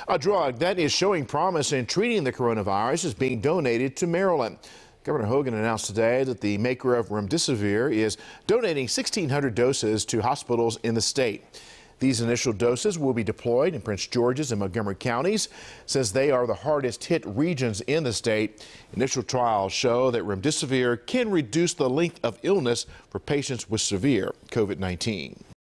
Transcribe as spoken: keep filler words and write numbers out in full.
A drug that is showing promise in treating the coronavirus is being donated to Maryland. Governor Hogan announced today that the maker of Remdesivir is donating sixteen hundred doses to hospitals in the state. These initial doses will be deployed in Prince George's and Montgomery counties, since they are the hardest hit regions in the state. Initial trials show that Remdesivir can reduce the length of illness for patients with severe COVID nineteen.